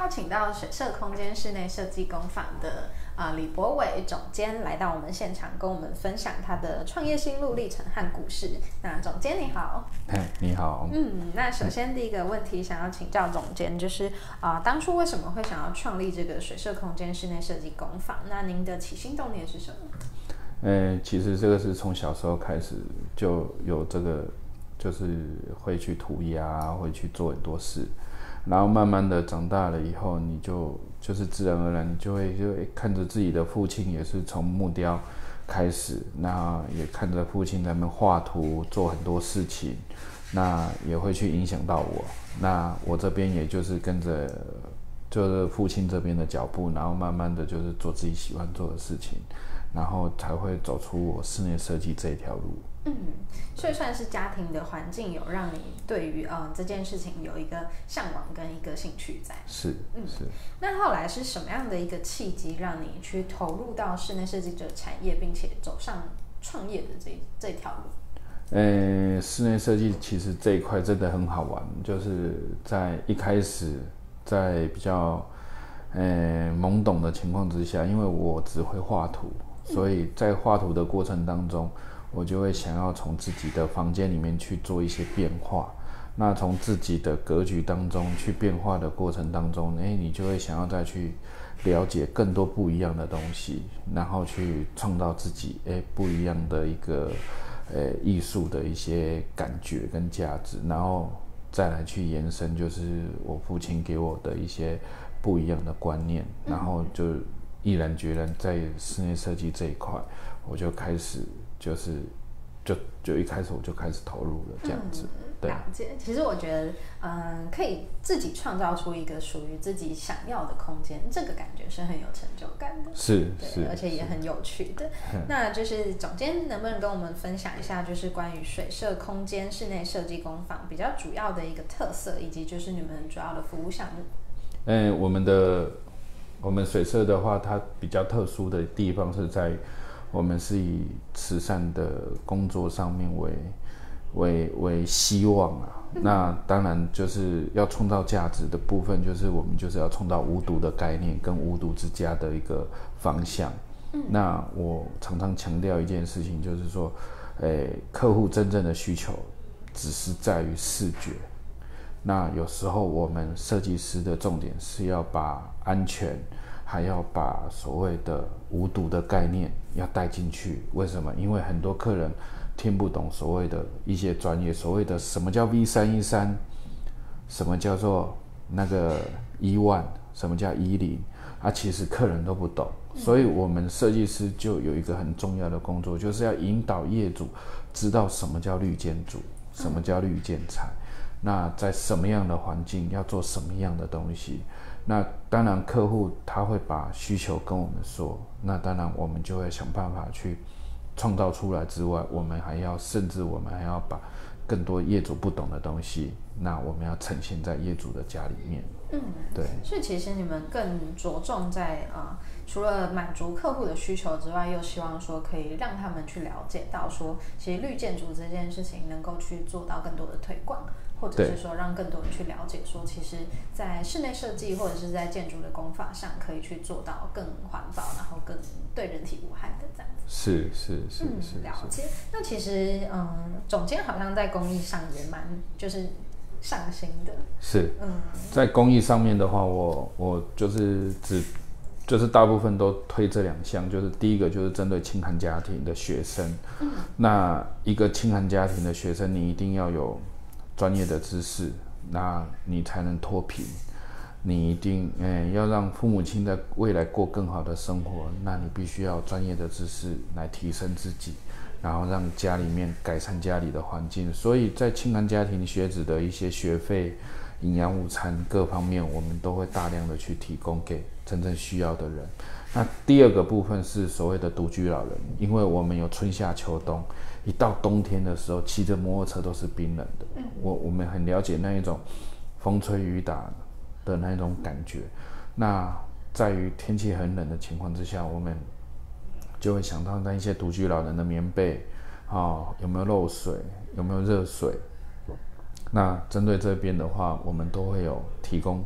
邀请到水社空间室内设计工坊的李博伟总监来到我们现场，跟我们分享他的创业心路历程和故事。那总监你好。 你好。 那首先第一个问题想要请教总监，就是当初为什么会想要创立这个水社空间室内设计工坊？那您的起心动念是什么？ 其实这个是从小时候开始就有这个，就是会去涂鸦，会去做很多事，然后慢慢的长大了以后，你就是自然而然，你就会看着自己的父亲也是从木雕开始，那也看着父亲在那边画图做很多事情，那也会去影响到我，那我这边也就是跟着就是父亲这边的脚步，然后慢慢的就是做自己喜欢做的事情，然后才会走出我室内设计这一条路。 所以算是家庭的环境有让你对于这件事情有一个向往跟一个兴趣在。 是。 那后来是什么样的一个契机让你去投入到室内设计这个产业，并且走上创业的这条路？ 室内设计其实这一块真的很好玩，就是在一开始在比较懵懂的情况之下，因为我只会画图，所以在画图的过程当中，我就会想要从自己的房间里面去做一些变化。那从自己的格局当中去变化的过程当中，你就会想要再去了解更多不一样的东西，然后去创造自己不一样的一个艺术的一些感觉跟价值，然后再来去延伸，就是我父亲给我的一些不一样的观念，然后就毅然决然在室内设计这一块，我就开始就一开始我就开始投入了这样子。对， 了解。其实我觉得，可以自己创造出一个属于自己想要的空间，这个感觉是很有成就感的。 是， 而且也很有趣的。那就是总监能不能跟我们分享一下，就是关于水社空间室内设计工坊比较主要的一个特色，以及就是你们主要的服务项目？ 我们水社的话，它比较特殊的地方是在我们是以慈善的工作上面为希望啊。那当然就是要创造价值的部分，就是我们就是要创造无毒的概念跟无毒之家的一个方向。那我常常强调一件事情，就是说，客户真正的需求只是在于视觉。那有时候我们设计师的重点是要把安全，还要把所谓的无毒的概念要带进去。为什么？因为很多客人听不懂所谓的一些专业，所谓的什么叫 V313，什么叫做那个10000，什么叫10其实客人都不懂。所以我们设计师就有一个很重要的工作，就是要引导业主知道什么叫绿建筑，什么叫绿建材，那在什么样的环境要做什么样的东西。那当然客户他会把需求跟我们说，那当然我们就会想办法去创造出来之外，甚至我们还要把更多业主不懂的东西，那我们要呈现在业主的家里面。对。 所以其实你们更着重在除了满足客户的需求之外，又希望说可以让他们去了解到说，其实绿建筑这件事情能够去做到更多的推广，或者是说让更多人去了解说，其实在室内设计或者是在建筑的工法上，可以去做到更环保，然后更对人体无害的这样子。 是。 了解。那其实总监好像在公益上也蛮就是上心的。 是。在公益上面的话，我就是大部分都推这2项，就是第一个就是针对清寒家庭的学生。那一个清寒家庭的学生，你一定要有专业的知识，那你才能脱贫。你一定要让父母亲在未来过更好的生活，那你必须要有专业的知识来提升自己，然后让家里面改善家里的环境。所以在清寒家庭学子的一些学费、营养午餐各方面，我们都会大量的去提供给真正需要的人。那第二个部分是所谓的独居老人，因为我们有春夏秋冬，一到冬天的时候，骑着摩托车都是冰冷的。我们很了解那一种风吹雨打的那一种感觉。那在于天气很冷的情况之下，我们就会想到那一些独居老人的棉被有没有漏水，有没有热水。那针对这边的话，我们都会有提供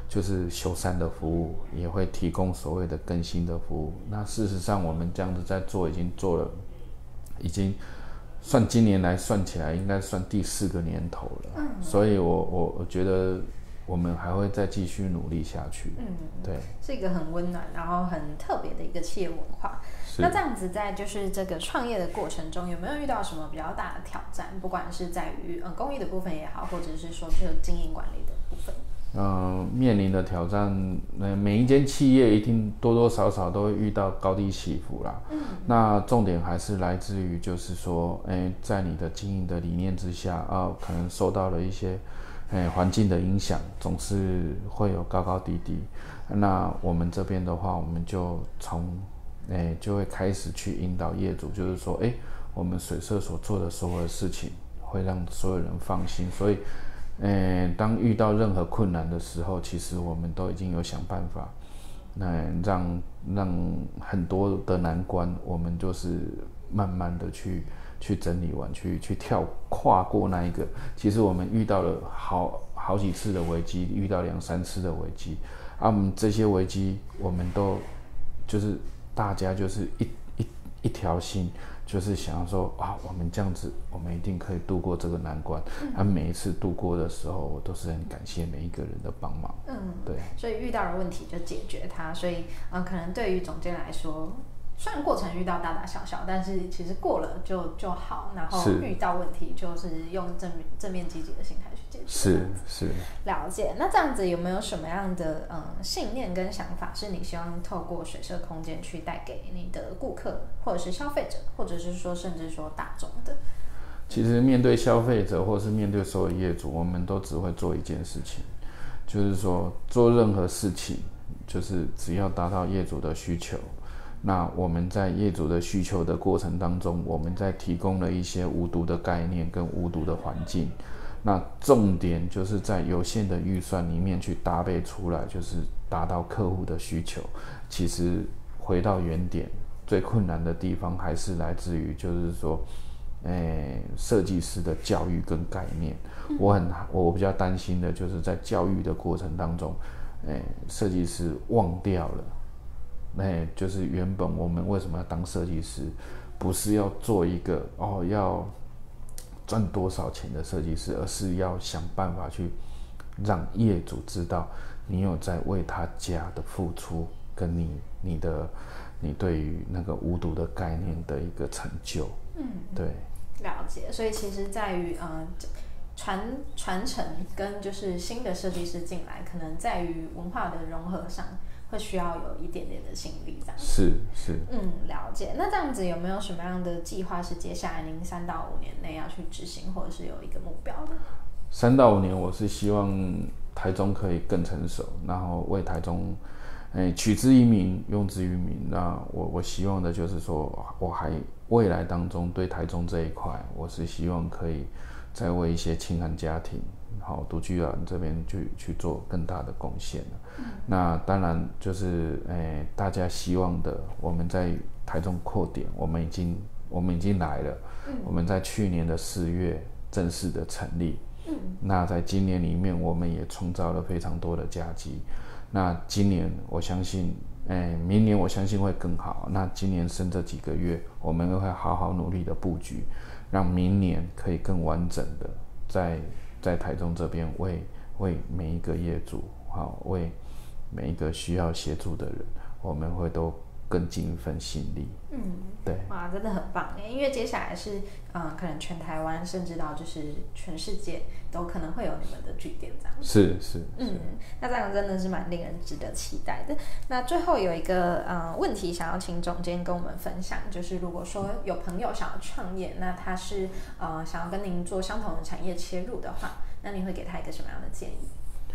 就是修缮的服务，也会提供所谓的更新的服务。那事实上，我们这样子在做，已经做了，已经算今年来算起来，应该算第4个年头了。所以我觉得我们还会再继续努力下去。对， 是一个很温暖，然后很特别的一个企业文化。那这样子在就是这个创业的过程中，有没有遇到什么比较大的挑战？不管是在于公益的部分也好，或者是说这个经营管理的部分。 面临的挑战，每一间企业一定多多少少都会遇到高低起伏啦。那重点还是来自于就是说，在你的经营的理念之下可能受到了一些环境的影响，总是会有高高低低。那我们这边的话，我们就就会开始去引导业主，就是说，我们水社所做的所有的事情，会让所有人放心。所以，当遇到任何困难的时候，其实我们都已经有想办法，让很多的难关，我们就是慢慢的去整理完，去跨过那一个。其实我们遇到了好几次的危机，遇到2、3次的危机，我们这些危机，我们都就是大家就是一条心，就是想要说我们这样子，我们一定可以度过这个难关。每一次度过的时候，我都是很感谢每一个人的帮忙。对。 所以遇到了问题就解决它。所以可能对于总监来说，虽然过程遇到大大小小，但是其实过了就好。然后遇到问题就是用正面积极的心态去解决。 是。 了解。那这样子有没有什么样的信念跟想法，是你希望透过水社空间去带给你的顾客，或者是消费者，或者是说甚至说大众的？ 其实面对消费者，或是面对所有业主，我们都只会做一件事情，就是说做任何事情，就是只要达到业主的需求。那我们在业主的需求的过程当中，我们在提供了一些无毒的概念跟无毒的环境。那重点就是在有限的预算里面去搭配出来，就是达到客户的需求。其实回到原点，最困难的地方还是来自于就是说，设计师的教育跟概念。我比较担心的就是在教育的过程当中，设计师忘掉了。就是原本我们为什么要当设计师，不是要做一个要赚多少钱的设计师，而是要想办法去让业主知道你有在为他家的付出，跟你对于那个无毒的概念的一个成就。对， 了解。所以其实在于传承跟就是新的设计师进来，可能在于文化的融合上，会需要有一点点的心力，这样。 是。 了解。那这样子有没有什么样的计划是接下来您3到5年内要去执行，或者是有一个目标的 ？3到5年，我是希望台中可以更成熟，然后为台中，取之于民，用之于民。那我希望的就是说，我还未来当中对台中这一块，我是希望可以再为一些青安家庭、独居老人这边去做更大的贡献。那当然就是大家希望的，我们在台中扩点，我们已经来了。我们在去年的4月正式的成立。那在今年里面，我们也创造了非常多的佳绩。那今年我相信，明年我相信会更好。那今年剩这几个月，我们会好好努力的布局，让明年可以更完整的在台中这边为每一个业主，为每一个需要协助的人，我们会都更尽一份心力。对。 哇，真的很棒耶！因为接下来是可能全台湾甚至到就是全世界都可能会有你们的据点这样。 是。 那这样真的是蛮令人值得期待的。那最后有一个问题想要请总监跟我们分享，就是如果说有朋友想要创业，那他是想要跟您做相同的产业切入的话，那你会给他一个什么样的建议？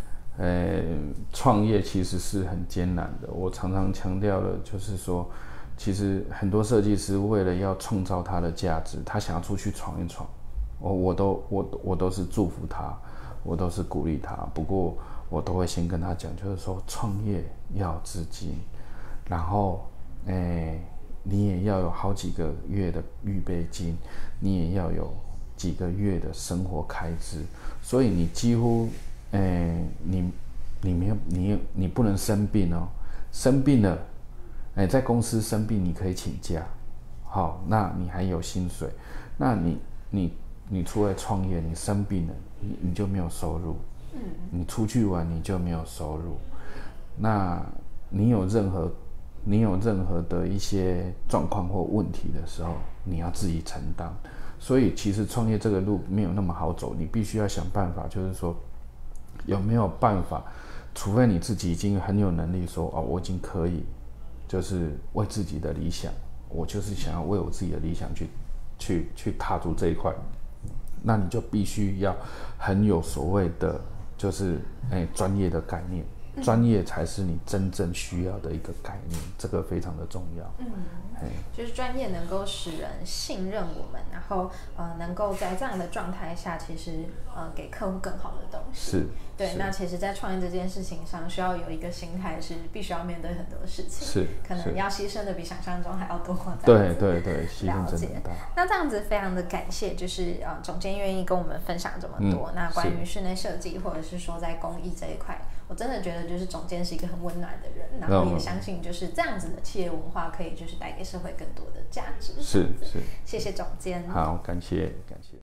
创业其实是很艰难的。我常常强调的就是说，其实很多设计师为了要创造他的价值，他想要出去闯一闯，我都是祝福他，我都是鼓励他。不过我都会先跟他讲，就是说创业要有资金，然后你也要有好几个月的预备金，你也要有几个月的生活开支，所以你几乎你不能生病哦，生病了，在公司生病你可以请假，好，那你还有薪水。那你出来创业，你生病了，你就没有收入。你出去玩你就没有收入。那你有任何的一些状况或问题的时候，你要自己承担。所以其实创业这个路没有那么好走，你必须要想办法，就是说有没有办法，除非你自己已经很有能力说，我已经可以，就是为自己的理想，我就是想要为我自己的理想去踏足这一块，那你就必须要很有所谓的就是专业的概念。专业才是你真正需要的一个概念，这个非常的重要。 就是专业能够使人信任我们，然后能够在这样的状态下，其实给客户更好的东西。 是， 对。那其实，在创业这件事情上，需要有一个心态是必须要面对很多事情， 是， 可能要牺牲的比想象中还要多。 对，牺牲真的大。 那这样子非常的感谢，就是总监愿意跟我们分享这么多。那关于室内设计，或者是说在工艺这一块，我真的觉得就是总监是一个很温暖的人，然后也相信就是这样子的企业文化可以就是带给社会更多的价值。 是， 谢谢总监。 好，感谢。